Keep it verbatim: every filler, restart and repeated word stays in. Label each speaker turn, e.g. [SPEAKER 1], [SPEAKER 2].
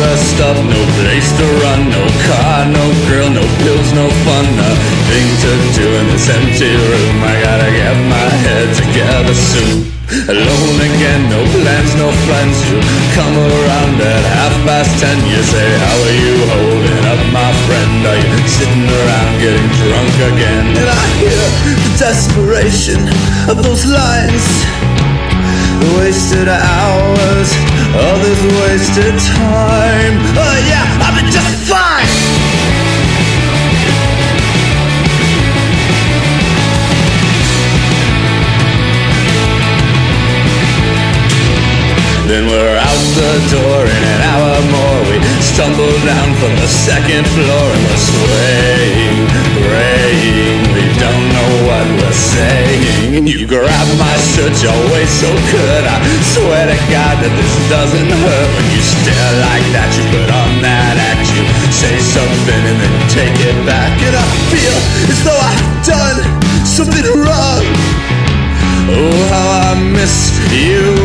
[SPEAKER 1] to stop, no place to run, no car, no girl, no pills, no fun. Nothing to do in this empty room. I gotta get my head together soon. Alone again, no plans, no friends. You come around at half past ten. You say, how are you holding up, my friend? Are you sitting around getting drunk again? And I hear the desperation of those lines. Wasted hours, all this wasted time. Oh yeah, I've been just fine. Then we're out the door in an hour more. We stumble down from the second floor and we're swaying, praying. We don't know what we're saying. And you grab my shirt, your waist so good. I swear to God that this doesn't hurt. When you stare like that, you put on that act. You say something and then take it back. And I feel as though I've done something wrong. Oh, how I miss you